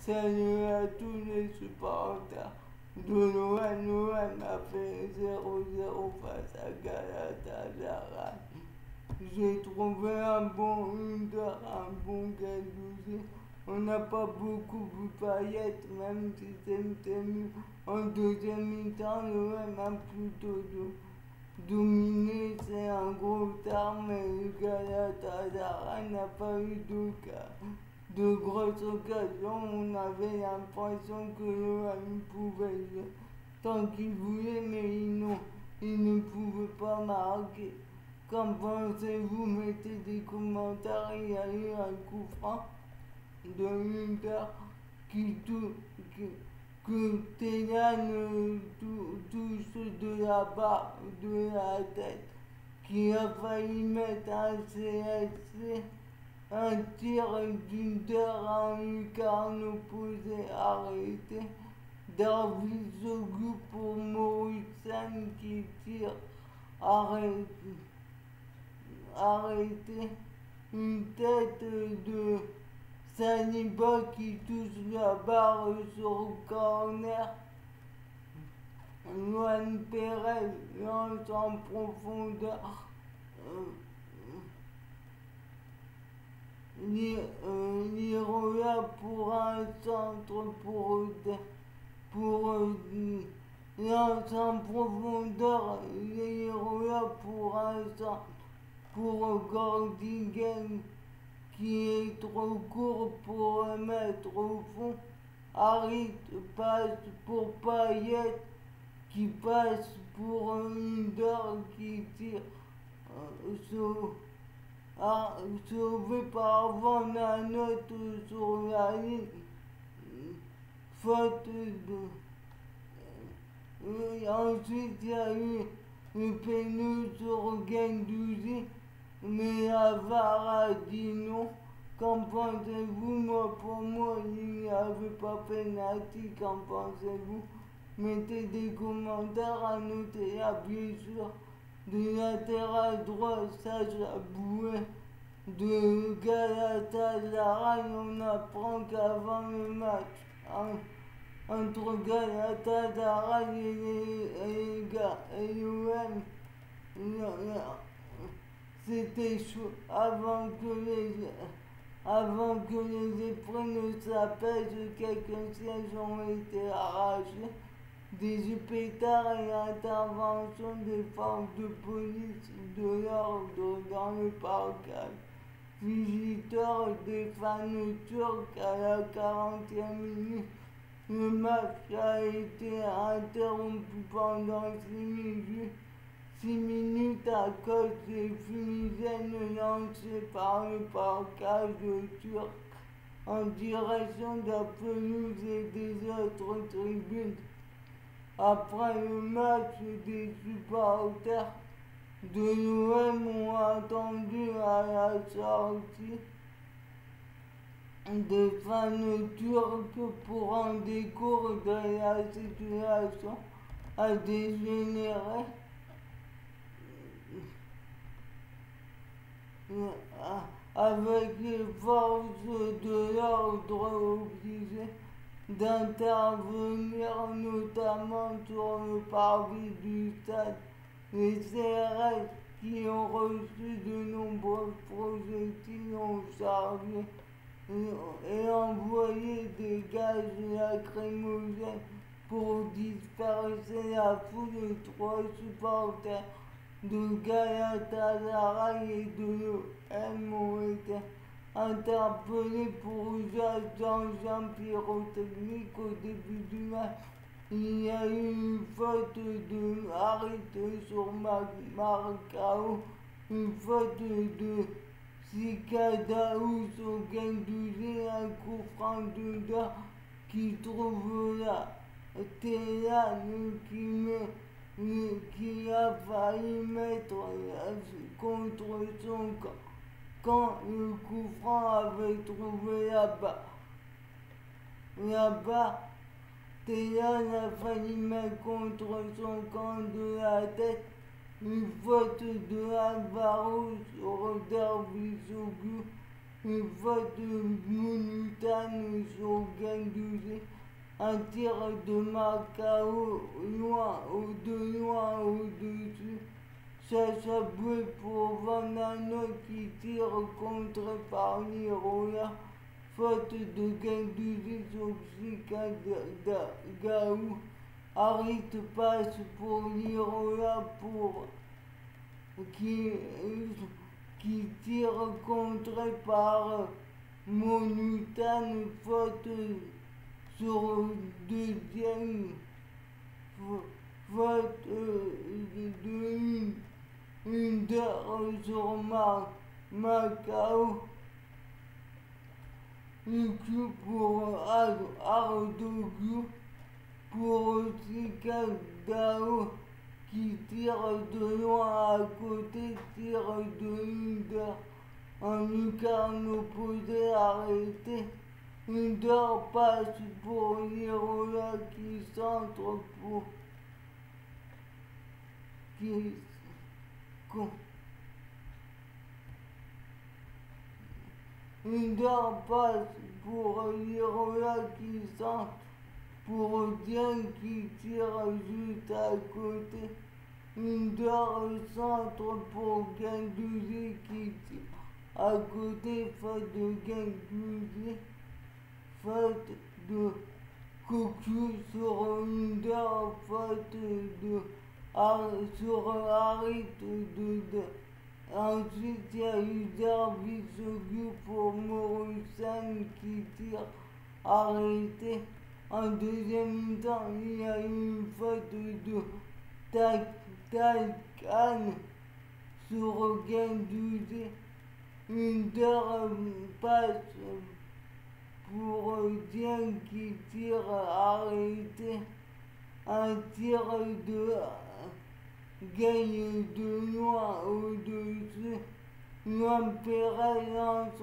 Salut à tous les supporters de l'OM. L'OM a fait 0-0 face à Galatasaray. J'ai trouvé un bon Under, un bon Gendouzi. On n'a pas beaucoup vu Payet, même si c'était mieux. En deuxième mi-temps, l'OM a plutôt dominé, c'est un gros terme, mais le Galatasaray n'a pas eu de grosses occasions. On avait l'impression que l'OM pouvait jouer tant qu'il voulait, mais ils ne pouvaient pas marquer. Qu'en pensez-vous? Mettez des commentaires. Il y a eu un coup franc de l'Inter que Thélan touche de la barre de la tête, qui a failli mettre un CSC, un tir d'Inter en lucarne opposé arrêté. David Zogu pour Morrison qui tire arrêté. Une tête de Saliba qui touche la barre sur le corner. Juan Perez lance en profondeur. Lirola pour un centre pour lance en profondeur. Lirola pour un centre pour Gordingen qui est trop court pour le mettre au fond. Harit passe pour Payet qui passe pour Under qui tire sauvé par Van Aanholt sur la ligne. Faute de... ensuite il y a eu le pénal sur Gendouzi, mais la VAR a dit non. Qu'en pensez-vous? Pour moi, il n'y avait pas pénalty. Qu'en pensez-vous? Mettez des commentaires, à noter la blessure de latéral droit, Sacha Boué de Galatasaray. On apprend qu'avant le match entre Galatasaray et l'OM, c'était chaud avant que les épreuves ne s'apaisent. Quelques sièges ont été arrachés. Des pétards et intervention des forces de police de l'ordre dans le parcage. Visiteurs des fans turcs à la 40e minute. Le match a été interrompu pendant 6 minutes à cause des fumigènes lancées par le parcage turc en direction de la pelouse et des autres tribunes. Après le match, des supporters de l'OM ont attendu à la sortie des fans turcs pour en décours de la situation a dégénéré avec les forces de l'ordre obligées d'intervenir, notamment sur le parvis du stade. Les CRS qui ont reçu de nombreux projectiles ont chargé et envoyé des gaz lacrymogènes pour disperser la foule. 3 supporters de Galatasaray et de l'OM ont été interpellés pour usage d'engins pyrotechniques au début du match. Il y a eu une faute de Harit sur Marcao, une faute de Sikadaou sur Gendouzi, un coup franc de qui trouve la Thélan qui a failli mettre contre son camp quand le coup franc avait trouvé là-bas. Thélan a failli mettre contre son camp de la tête. Une faute de Alvaro sur David Zogu, une faute de Monutan Monutan sur Gendouzi. Un tir de Macao loin au-dessus. Sacha Boué pour Vanano qui tire contre par Lirola. Faute de Gendouzi sur Gaou. Harit passe pour Lirola qui tire contre par Monutan. Faute sur deuxième. Faute de une sur Macao. Le coup pour Ardoglou. Pour Dao qui tire de loin à côté, tire de Hinder. Un lucarne opposé arrêté. Hinder passe pour Lirola qui centre pour Hinder passe pour Lirola qui centre pour Diane qui tire juste à côté. Hinder centre pour Gendouzi qui tire à côté. Faute de Gendouzi. Faute de Cocu sur Hinder. Faute de sur Harit de. Ensuite, il y a eu Dervisoglu pour Morusan qui tire arrêté. En deuxième mi-temps, il y a eu une faute de Takan sur Gendouzi. Hinder passe pour Diane qui tire arrêté. Un tir de gagne de loin au-dessus. Luan Perez lance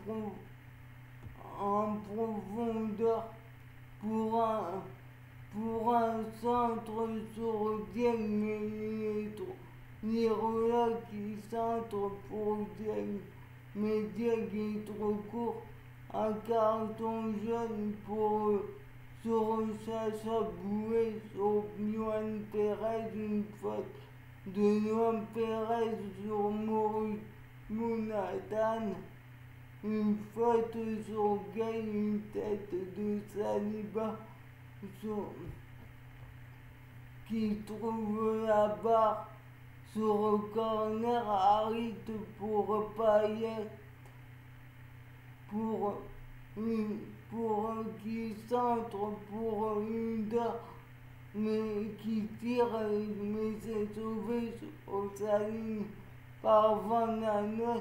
en profondeur pour un centre sur Dieng. Lirola qui centre pour Dieng. Mais Dieng est trop court. Un carton jaune pour sur Sacha Boué sur Luan Perez. Une faute de Luan Perez sur Mounatan. Une faute sur Gay, une tête de Saliba qui trouve la barre sur corner. Harit pour Payet pour qui centre pour Hinder mais qui tire mais c'est sauvé au saline par Van Anet.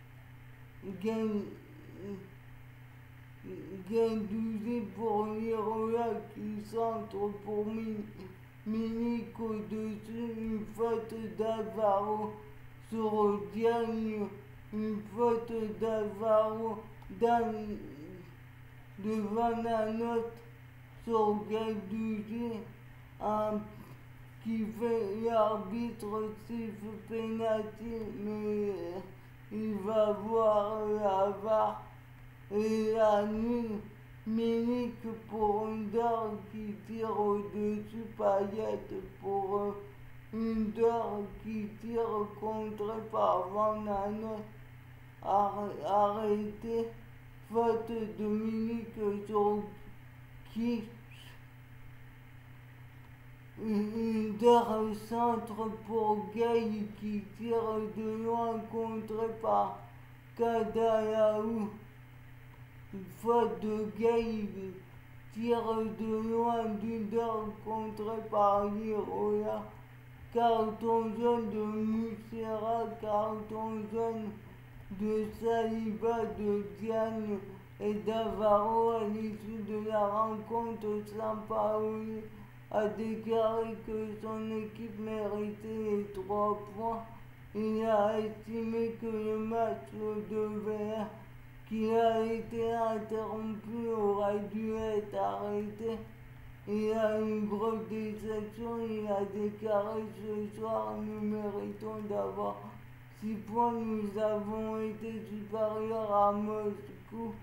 Gendouzi pour Lirola qui centre pour Milik au-dessus. Une faute d'Alvaro sur Diagne. Une faute d'Alvaro de Van Anet sur Gendouzi. Qui fait l'arbitre siffle penalty mais il va voir la VAR et la nulle. Milik pour Hinder qui tire au-dessus. Payet pour Hinder qui tire contre par Van Anet. Arrêté. Faute de Milik sur qui Hinder centre pour Gay qui tire de loin contre par Kadalaou. Faute de Gay tire de loin d'Hinder contre par Lirola. Carton jaune de Moussera, carton jaune de Saliba, de Diagne et d'Alvaro. À l'issue de la rencontre, Sampaoli a déclaré que son équipe méritait les 3 points. Il a estimé que le match qui a été interrompu aurait dû être arrêté. Il a une grosse déception. Il a déclaré ce soir: nous méritons d'avoir 6 points. Nous avons été supérieurs à Moscou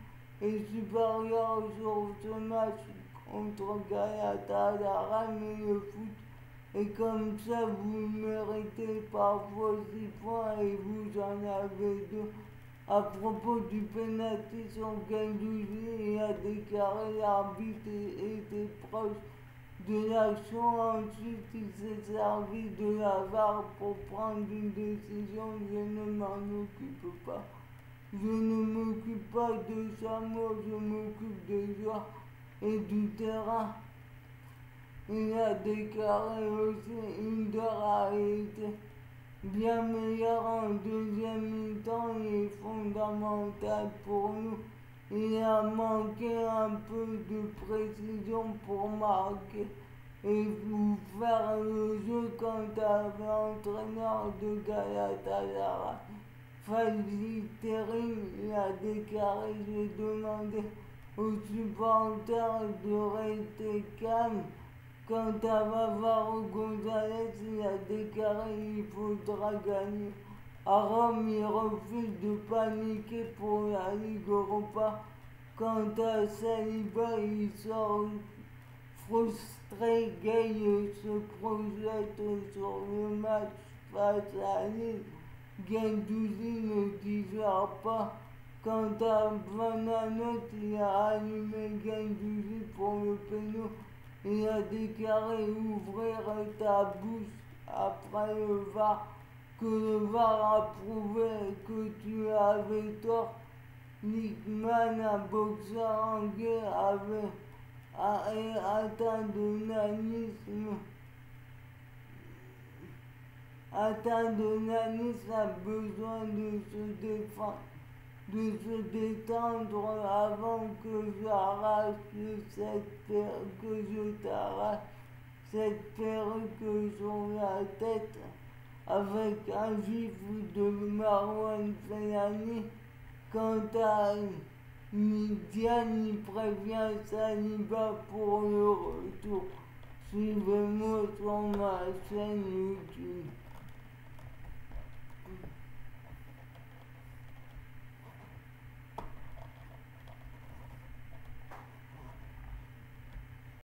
est supérieur sur ce match contre Galatasaray, mais le foot est comme ça, vous méritez parfois 6 points et vous en avez 2. À propos du pénalty sur Guendouzi, il a déclaré l'arbitre était proche de l'action. Ensuite, il s'est servi de la VAR pour prendre une décision. Je ne m'en occupe pas. Je ne m'occupe pas de ça, moi je m'occupe des joueurs et du terrain. Il a déclaré aussi Inder a été bien meilleur en deuxième mi-temps, il est fondamental pour nous. Il a manqué un peu de précision pour marquer et vous faire le jeu quant à l'entraîneur de Galatasaray. Fadli Terim, il a déclaré, j'ai demandé aux supporters de rester calmes. Quant à Vavaro González, il a déclaré qu'il faudra gagner. À Rome, il refuse de paniquer pour la Ligue Europa. Quant à Saliba, il sort frustré. Gueye se projette sur le match face à Lille. Guendouzi ne digère pas. Quant à Van Aanholt, il a allumé Guendouzi pour le péno. Il a déclaré ouvrir ta bouche après le VAR, que le VAR a prouvé que tu avais tort. Lickman, un boxeur anglais, avait atteint de nanisme. Atteint de nanisme a besoin de se défendre, de se détendre avant que j'arrache que je t'arrache cette perruque sur la tête avec un gifle de Marwan Fellaini. Quant à Diane, il prévient Saliba pour le retour. Suivez-moi sur ma chaîne YouTube.